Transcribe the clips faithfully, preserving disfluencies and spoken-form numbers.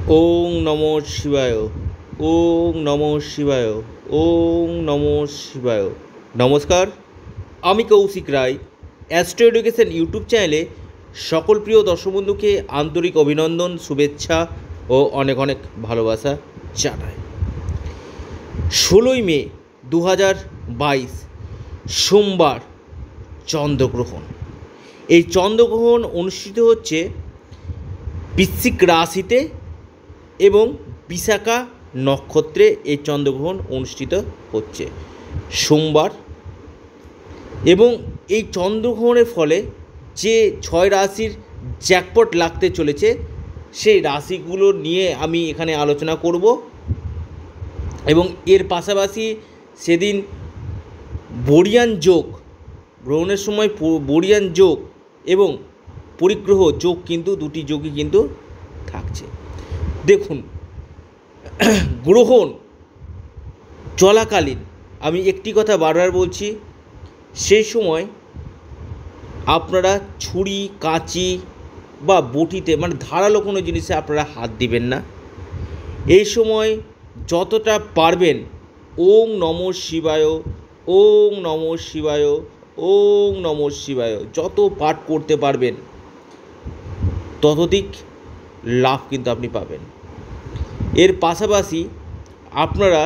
ওং নমো শিবায়, ওং নমো শিবায়, ওং নমো শিবায়। নমস্কার, আমি Kaushik Roy. Astro education YouTube চ্যানেলে সকল প্রিয় দর্শক বন্ধুকে আন্তরিক অভিনন্দন, শুভেচ্ছা ও অনেক অনেক ভালোবাসা জানাই। ষোলোই মে দু হাজার বাইশ সোমবার চন্দ্রগ্রহণ। এই চন্দ্রগ্রহণ অনুষ্ঠিত হচ্ছে বৃশ্চিক রাশিতে এবং বিশাখা নক্ষত্রে এই চন্দ্রগ্রহণ অনুষ্ঠিত হচ্ছে সোমবার। এবং এই চন্দ্রগ্রহণের ফলে যে ছয় রাশির জ্যাকপট লাগতে চলেছে সেই রাশিগুলো নিয়ে আমি এখানে আলোচনা করব। এবং এর পাশাপাশি সেদিন বরিয়ান যোগ গ্রহণের সময় বরিয়ান যোগ এবং পরিগ্রহ যোগ কিন্তু দুটি যোগই কিন্তু থাকছে। দেখুন, গ্রহণ চলাকালীন আমি একটি কথা বারবার বলছি, সেই সময় আপনারা ছুরি, কাঁচি বা বটিতে মানে ধারালো কোনো জিনিসে আপনারা হাত দিবেন না। এই সময় যতটা পারবেন ওং নমঃ শিবায়, ওং নমঃ শিবায়, ওং নমঃ শিবায় যত পাঠ করতে পারবেন ততোধিক লাভ কিন্তু আপনি পাবেন। এর পাশাপাশি আপনারা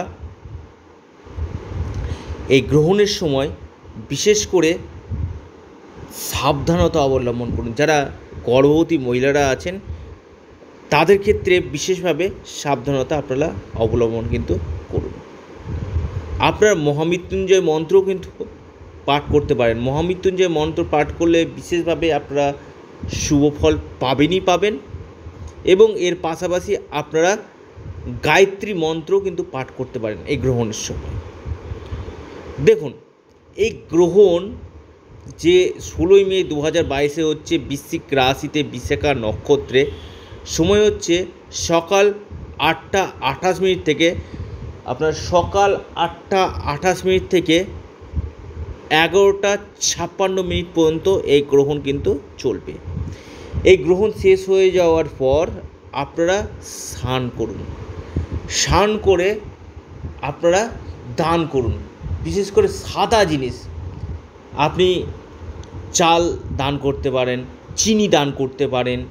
এই গ্রহণের সময় বিশেষ করে সাবধানতা অবলম্বন করুন। যারা গর্ভবতী মহিলারা আছেন তাদের ক্ষেত্রে বিশেষভাবে সাবধানতা আপনারা অবলম্বন কিন্তু করুন। আপনার মহামৃত্যুঞ্জয় মন্ত্রও কিন্তু পাঠ করতে পারেন। মহামৃত্যুঞ্জয় মন্ত্র পাঠ করলে বিশেষভাবে আপনারা শুভ ফল পাবেনই পাবেন। এবং এর পাশাপাশি আপনারা গায়ত্রী মন্ত্র কিন্তু পাঠ করতে পারেন এই গ্রহণের সময়। দেখুন, এই গ্রহণ যে ষোলোই মে দু হাজার বাইশে হচ্ছে বৃশ্চিক রাশিতে বিশাখা নক্ষত্রে, সময় হচ্ছে সকাল আটটা আঠাশ মিনিট থেকে আপনার সকাল আটটা আঠাশ মিনিট থেকে এগারোটা ছাপ্পান্ন মিনিট পর্যন্ত এই গ্রহণ কিন্তু চলবে। এই গ্রহণ শেষ হয়ে যাওয়ার পর আপনারা স্নান করুন। স্নান করে আপনারা দান করুন। বিশেষ করে সাদা জিনিস আপনি চাল দান করতে পারেন, চিনি দান করতে পারেন,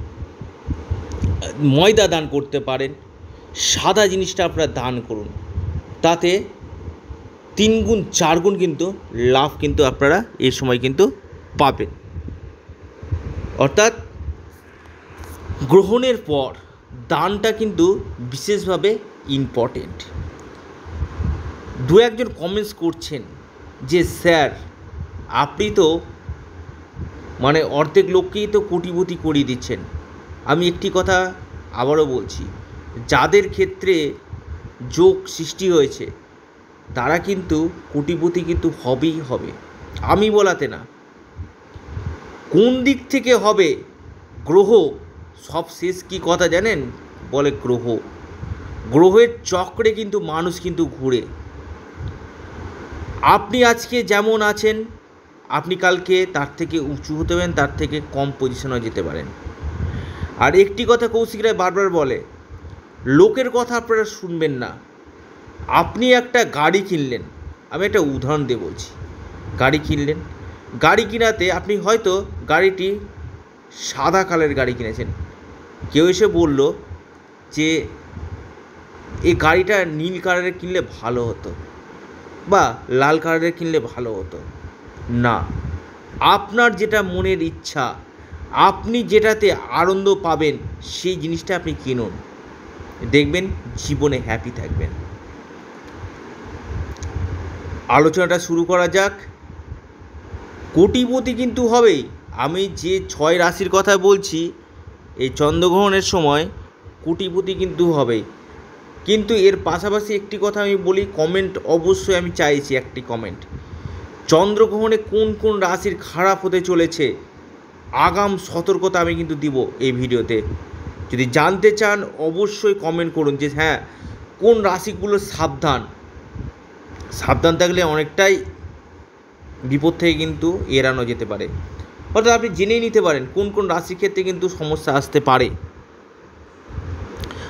ময়দা দান করতে পারেন। সাদা জিনিসটা আপনারা দান করুন, তাতে তিন গুণ চার গুণ কিন্তু লাভ কিন্তু আপনারা এই সময় কিন্তু পাবেন। অর্থাৎ গ্রহণের পর দানটা কিন্তু বিশেষভাবে ইম্পর্টেন্ট। দু একজন কমেন্টস করছেন যে স্যার আপনি তো মানে অর্ধেক লোককেই তো কোটিপতি করিয়ে দিচ্ছেন। আমি একটি কথা আবারও বলছি, যাদের ক্ষেত্রে যোগ সৃষ্টি হয়েছে তারা কিন্তু কোটিপতি কিন্তু হবেই হবে, আমি বলাতে না। কোন দিক থেকে হবে? গ্রহ সব শেষ কী কথা জানেন? বলে গ্রহ গ্রহের চক্রে কিন্তু মানুষ কিন্তু ঘুরে। আপনি আজকে যেমন আছেন আপনি কালকে তার থেকে উঁচু হতে পারেন, তার থেকে কম পজিশনে যেতে পারেন। আর একটি কথা কৌশিক রায় বারবার বলে, লোকের কথা আপনারা শুনবেন না। আপনি একটা গাড়ি কিনলেন, আমি একটা উদাহরণ দিয়ে বলছি। গাড়ি কিনলেন, গাড়ি কিনাতে আপনি হয়তো গাড়িটি সাদা কালারের গাড়ি কিনেছেন। কেউ এসে বলল যে এই গাড়িটা নীল কালারের কিনলে ভালো হতো বা লাল কালারের কিনলে ভালো হতো। না, আপনার যেটা মনের ইচ্ছা, আপনি যেটাতে আনন্দ পাবেন সেই জিনিসটা আপনি কিনুন, দেখবেন জীবনে হ্যাপি থাকবেন। আলোচনাটা শুরু করা যাক। কোটিপতি কিন্তু হবেই। আমি যে ছয় রাশির কথা বলছি এই চন্দ্রগ্রহণের সময় কোটিপতি কিন্তু হবেই। কিন্তু এর পাশাপাশি একটি কথা আমি বলি, কমেন্ট অবশ্যই আমি চাইছি একটি কমেন্ট। চন্দ্রগ্রহণে কোন কোন রাশির খারাপ হতে চলেছে আগাম সতর্কতা আমি কিন্তু দিব এই ভিডিওতে। যদি জানতে চান অবশ্যই কমেন্ট করুন যে হ্যাঁ কোন রাশিগুলো সাবধান। সাবধান থাকলে অনেকটাই বিপদ থেকে কিন্তু এড়ানো যেতে পারে। অর্থাৎ আপনি জেনেই নিতে পারেন কোন কোন রাশির ক্ষেত্রে কিন্তু সমস্যা আসতে পারে।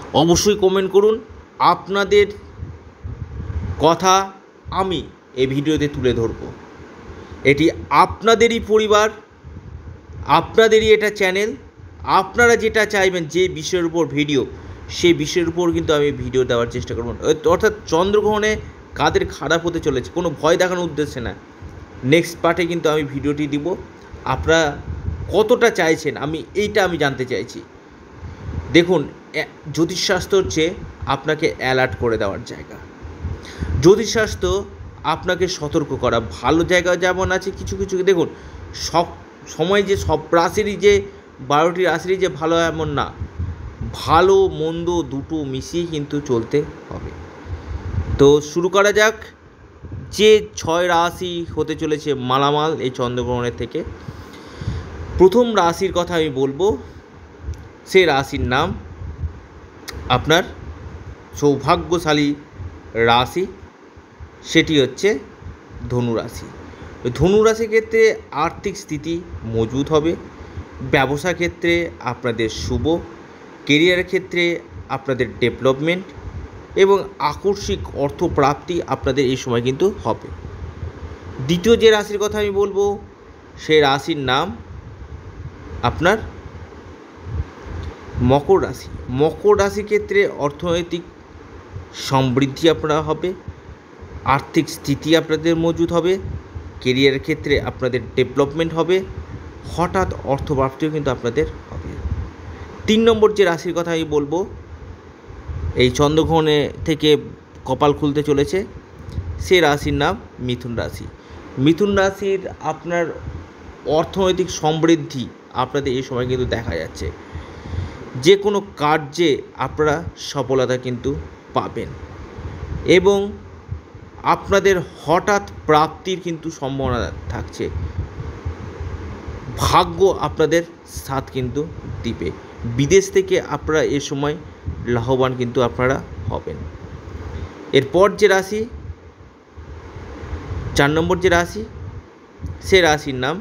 অবশ্যই কমেন্ট করুন। আপনাদের কথা আমি এই ভিডিওতে তুলে ধরব। এটি আপনাদেরই পরিবার, আপনাদেরই এটা চ্যানেল। আপনারা যেটা চাইবেন, যে বিষয়ের উপর ভিডিও, সেই বিষয়ের উপর কিন্তু আমি ভিডিও দেওয়ার চেষ্টা করব। অর্থাৎ চন্দ্রগ্রহণে কাদের খারাপ হতে চলেছে কোনো ভয় দেখানোর উদ্দেশ্যে না। নেক্সট পার্টে কিন্তু আমি ভিডিওটি দিব। আপনারা কতটা চাইছেন আমি এইটা আমি জানতে চাইছি। দেখুন, জ্যোতিষশাস্ত্র হচ্ছে আপনাকে অ্যালার্ট করে দেওয়ার জায়গা। জ্যোতিষশাস্ত্র আপনাকে সতর্ক করা। ভালো জায়গা যেমন আছে, কিছু কিছু দেখুন, সব সময় যে সব রাশিরই যে বারোটি রাশিরই যে ভালো এমন না, ভালো মন্দ দুটো মিশিয়ে কিন্তু চলতে হবে। তো শুরু করা যাক। যে ছয় রাশি হতে চলেছে মালামাল এই চন্দ্রগ্রহণের থেকে, প্রথম রাশির কথা আমি বলবো। সে রাশির নাম আপনার সৌভাগ্যশালী রাশি, সেটি হচ্ছে ধনু রাশি। ধনু রাশির ক্ষেত্রে আর্থিক স্থিতি মজবুত হবে, ব্যবসা ক্ষেত্রে আপনাদের শুভ, কেরিয়ারের ক্ষেত্রে আপনাদের ডেভেলপমেন্ট এবং আকস্মিক অর্থপ্রাপ্তি আপনাদের এই সময় কিন্তু হবে। দ্বিতীয় যে রাশির কথা আমি বলবো, সেই রাশির নাম আপনার মকর রাশি। মকর রাশির ক্ষেত্রে অর্থনৈতিক সমৃদ্ধি আপনারা হবে, আর্থিক স্থিতি আপনাদের মজবুত হবে, কেরিয়ারের ক্ষেত্রে আপনাদের ডেভেলপমেন্ট হবে, হঠাৎ অর্থপ্রাপ্তিও কিন্তু আপনাদের হবে। তিন নম্বর যে রাশির কথা আমি বলবো, এই চন্দ্রগ্রহণে থেকে কপাল খুলতে চলেছে, সে রাশির নাম মিথুন রাশি। মিথুন রাশির আপনার অর্থনৈতিক সমৃদ্ধি আপনাদের এই সময় কিন্তু দেখা যাচ্ছে। যে কোনো কার্যে আপনারা সফলতা কিন্তু পাবেন এবং আপনাদের হঠাৎ প্রাপ্তির কিন্তু সম্ভাবনা থাকছে। ভাগ্য আপনাদের সাথ কিন্তু দিবে। বিদেশ থেকে আপনারা এ সময় লাভবান কিন্তু আপনারা হবেন। এরপর যে রাশি, চার নম্বর যে রাশি, সে রাশির নাম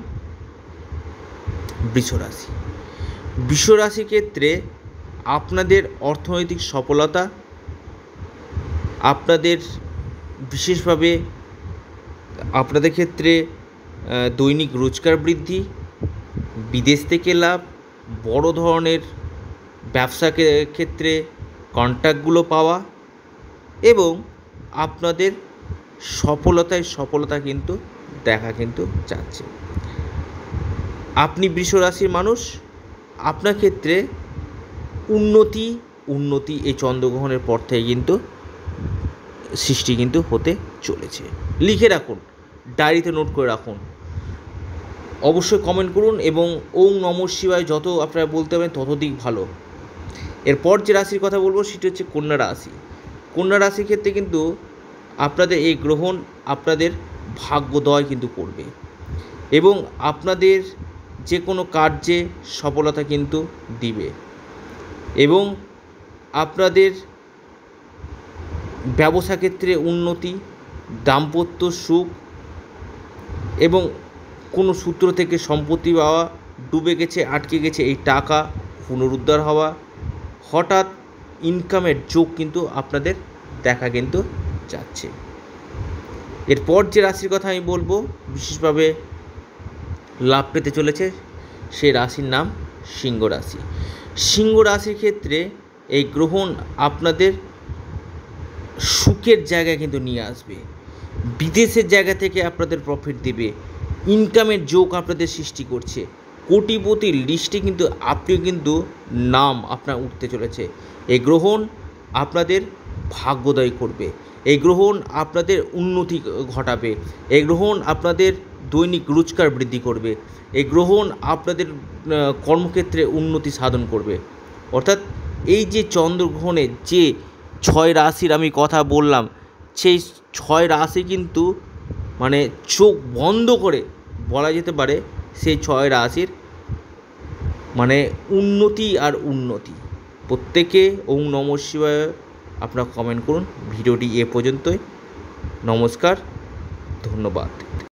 বৃষ রাশি। বৃষ রাশির ক্ষেত্রে আপনাদের অর্থনৈতিক সফলতা, আপনাদের বিশেষভাবে আপনাদের ক্ষেত্রে দৈনিক রোজগার বৃদ্ধি, বিদেশ থেকে লাভ, বড় ধরনের ব্যবসা ক্ষেত্রে কন্ট্রাক্টগুলো পাওয়া এবং আপনাদের সফলতায় সফলতা কিন্তু দেখা কিন্তু যাচ্ছে। আপনি বৃষ রাশির মানুষ, আপনার ক্ষেত্রে উন্নতি উন্নতি এই চন্দ্রগ্রহণের পর থেকে কিন্তু সৃষ্টি কিন্তু হতে চলেছে। লিখে রাখুন, ডায়েরিতে নোট করে রাখুন, অবশ্যই কমেন্ট করুন এবং ওম নমঃ শিবায় যত আপনারা বলতে পারেন ততদিক ভালো। এরপর যে রাশির কথা বলবো সেটি হচ্ছে কন্যা রাশি। কন্যা রাশির ক্ষেত্রে কিন্তু আপনাদের এই গ্রহণ আপনাদের ভাগ্যোদয় কিন্তু করবে এবং আপনাদের যে কোনো কার্যে সফলতা কিন্তু দিবে এবং আপনাদের ব্যবসা ক্ষেত্রে উন্নতি, দাম্পত্য সুখ এবং কোনো সূত্র থেকে সম্পত্তি পাওয়া, ডুবে গেছে আটকে গেছে এই টাকা পুনরুদ্ধার হওয়া, হঠাৎ ইনকামের যোগ কিন্তু আপনাদের দেখা কিন্তু যাচ্ছে। এরপর যে রাশির কথা আমি বলবো বিশেষভাবে লাভ পেতে চলেছে, সেই রাশির নাম সিংহ রাশি। সিংহ রাশির ক্ষেত্রে এই গ্রহণ আপনাদের সুখের জায়গায় কিন্তু নিয়ে আসবে, বিদেশের জায়গা থেকে আপনাদের প্রফিট দেবে, ইনকামের যোগ আপনাদের সৃষ্টি করছে, কোটিপতির লিস্টে কিন্তু আপনিও কিন্তু নাম আপনার উঠতে চলেছে। এই গ্রহণ আপনাদের ভাগ্যোদয় করবে, এই গ্রহণ আপনাদের উন্নতি ঘটাবে, এই গ্রহণ আপনাদের দৈনিক রোজগার বৃদ্ধি করবে, এই গ্রহণ আপনাদের কর্মক্ষেত্রে উন্নতি সাধন করবে। অর্থাৎ এই যে চন্দ্রগ্রহণে যে ছয় রাশির আমি কথা বললাম, সেই ছয় রাশি কিন্তু মানে চোখ বন্ধ করে বলা যেতে পারে সেই ছয় রাশির মানে উন্নতি আর উন্নতি। প্রত্যেকে ওম নমঃ শিবায় আপনারা কমেন্ট করুন। ভিডিওটি এ পর্যন্তই। নমস্কার, ধন্যবাদ।